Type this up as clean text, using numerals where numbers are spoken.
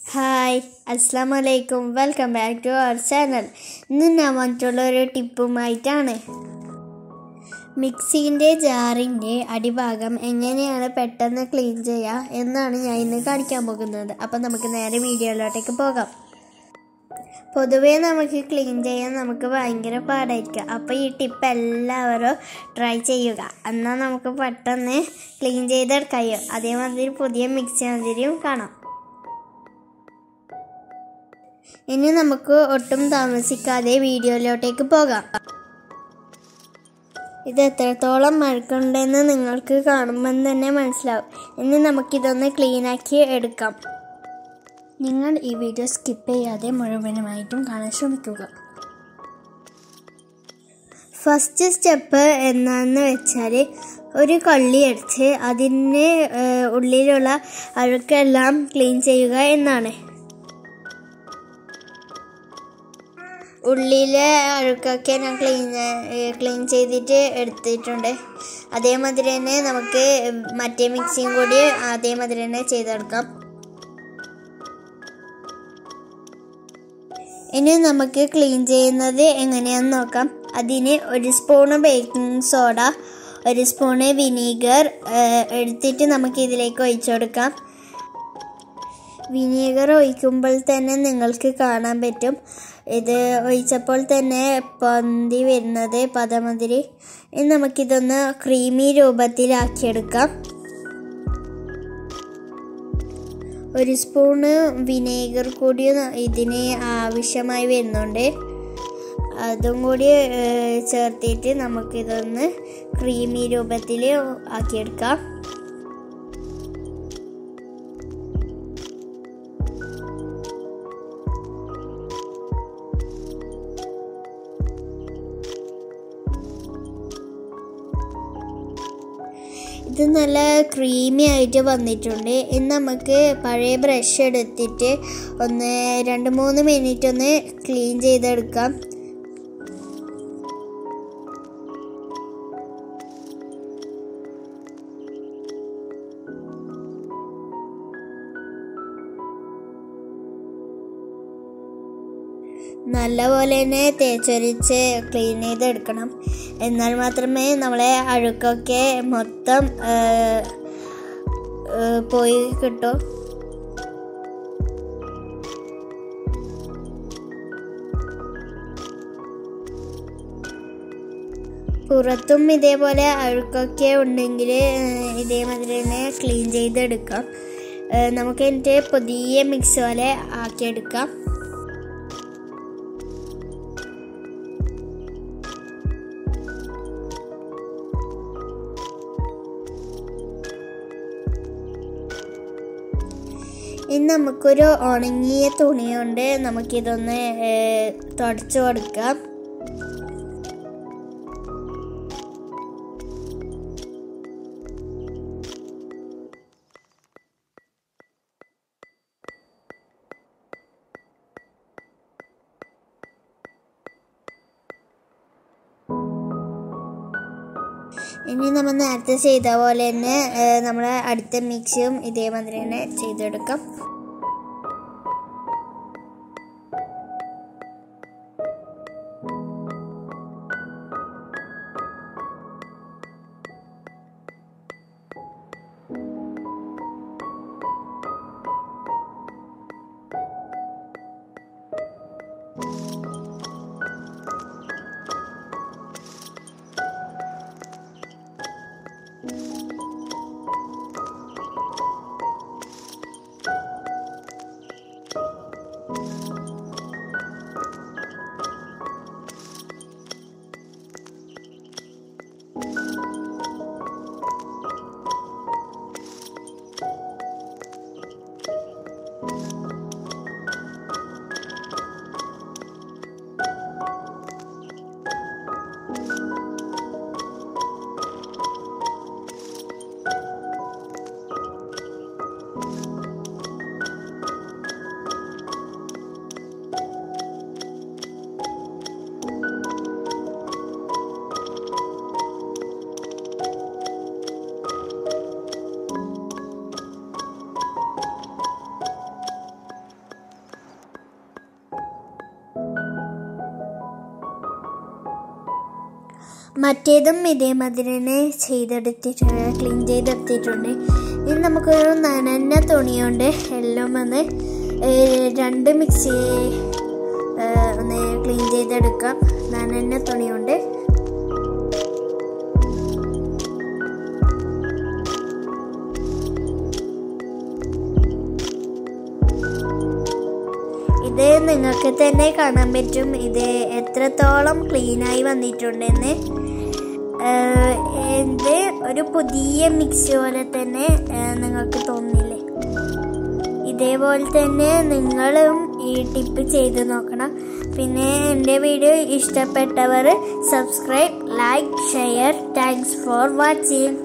Hi അസ്സലാമു അലൈക്കും welcome back to our channel. ഇന്ന് ഞാൻ വന്നിട്ടുള്ള ഒരു ടിപ്പുമായിട്ടാണ്. മിക്സിൻ്റെ ജാറിൻ്റെ അടിഭാഗം എങ്ങനെയാണ് പെട്ടെന്ന് ക്ലീൻ ചെയ്യുക എന്നാണ് ഞാൻ ഇന്ന് കാണിക്കാൻ പോകുന്നത്. അപ്പം നമുക്ക് നേരെ വീഡിയോയിലോട്ടേക്ക് പോകാം. പൊതുവേ നമുക്ക് ക്ലീൻ ചെയ്യാൻ നമുക്ക് ഭയങ്കര പാടായിരിക്കും. അപ്പോൾ ഈ ടിപ്പ് എല്ലാവരും ട്രൈ ചെയ്യുക. എന്നാൽ നമുക്ക് പെട്ടെന്ന് ക്ലീൻ ചെയ്തെടുക്കായോ. അതേമാതിരി പുതിയ മിക്സി മാതിരിയും കാണാം. ഇനി നമുക്ക് ഒട്ടും താമസിക്കാതെ വീഡിയോയിലോട്ടേക്ക് പോകാം. ഇത് എത്രത്തോളം മഴക്കുണ്ടെന്ന് നിങ്ങൾക്ക് കാണുമ്പോൾ തന്നെ മനസ്സിലാവും. ഇനി നമുക്കിതൊന്ന് ക്ലീനാക്കി എടുക്കാം. നിങ്ങൾ ഈ വീഡിയോ സ്കിപ്പ് ചെയ്യാതെ മുഴുവനുമായിട്ടും കാണാൻ ശ്രമിക്കുക. ഫസ്റ്റ് സ്റ്റെപ്പ് എന്താണെന്ന് വെച്ചാൽ ഒരു കള്ളി അടിച്ച് അതിന് ഉള്ളിലുള്ള അഴുക്കെല്ലാം ക്ലീൻ ചെയ്യുക എന്നാണ്. ഉള്ളിലെ അഴുക്കൊക്കെ ഞാൻ ക്ലീൻ ചെയ്തിട്ട് എടുത്തിട്ടുണ്ട്. അതേമാതിരി തന്നെ നമുക്ക് മറ്റേ മിക്സിയും കൂടി അതേമാതിരി തന്നെ ചെയ്തെടുക്കാം. ഇനി നമുക്ക് ക്ലീൻ ചെയ്യുന്നത് എങ്ങനെയാണെന്ന് നോക്കാം. അതിന് 1 spoon baking soda, 1 spoon vinegar എടുത്തിട്ട് നമുക്ക് ഇതിലേക്ക് ഒഴിച്ചു കൊടുക്കാം. വിനീഗർ ഒഴിക്കുമ്പോൾ തന്നെ നിങ്ങൾക്ക് കാണാൻ പറ്റും ഇത് ഒഴിച്ചപ്പോൾ തന്നെ പൊന്തി വരുന്നത് പതമാതിരി. ഇനി നമുക്കിതൊന്ന് ക്രീമി രൂപത്തിലാക്കിയെടുക്കാം. 1 സ്പൂണ് വിനീഗർ കൂടി ഇതിന് ആവശ്യമായി വരുന്നുണ്ട്. അതും കൂടി ചേർത്തിട്ട് നമുക്കിതൊന്ന് ക്രീമി രൂപത്തിൽ ആക്കിയെടുക്കാം. ഇത് നല്ല ക്രീമി ആയിട്ട് വന്നിട്ടുണ്ട്. ഇനി നമുക്ക് പഴയ ബ്രഷ് എടുത്തിട്ട് 2-3 മിനിറ്റ് ഒന്ന് ക്ലീൻ ചെയ്തെടുക്കാം. നല്ലപോലെ തന്നെ തേച്ചൊരിച്ച് ക്ലീൻ ചെയ്തെടുക്കണം. എന്നാൽ മാത്രമേ നമ്മളെ അഴുക്കൊക്കെ മൊത്തം പോയി കിട്ടൂ. പുറത്തും ഇതേപോലെ അഴുക്കൊക്കെ ഉണ്ടെങ്കിൽ ഇതേമാതിരി തന്നെ ക്ലീൻ ചെയ്തെടുക്കാം. നമുക്ക് എന്നിട്ട് പുതിയ മിക്സ് പോലെ ആക്കിയെടുക്കാം. ഇനി നമുക്കൊരു ഉണങ്ങിയ തുണി കൊണ്ട് നമുക്കിതൊന്ന് തുടച്ചു കൊടുക്കാം. ഇനി നമ്മൾ നേരത്തെ ചെയ്ത പോലെ തന്നെ നമ്മളെ അടുത്ത മിക്സിയും ഇതേമാതിരി തന്നെ ചെയ്തെടുക്കാം. മറ്റേതും ഇതേമാതിരി തന്നെ ചെയ്തെടുത്തിട്ടുണ്ട്, ക്ലീൻ ചെയ്തെടുത്തിട്ടുണ്ട്. ഇനി നമുക്കൊരു നനഞ്ഞ തുണി കൊണ്ട് എല്ലാം ഒന്ന് രണ്ട് മിക്സി ഒന്ന് ക്ലീൻ ചെയ്തെടുക്കാം. നനഞ്ഞ തുണി കൊണ്ട് ഇത് നിങ്ങൾക്ക് തന്നെ കാണാൻ പറ്റും ഇത് എത്രത്തോളം ക്ലീനായി വന്നിട്ടുണ്ടെന്ന്. ഇത് ഒരു പുതിയ മിക്സി പോലെ തന്നെ നിങ്ങൾക്ക് തോന്നില്ലേ? ഇതേപോലെ തന്നെ നിങ്ങളും ഈ ടിപ്പ് ചെയ്ത് നോക്കണം. പിന്നെ എൻ്റെ വീഡിയോ ഇഷ്ടപ്പെട്ടവർ subscribe, like, share. Thanks for watching.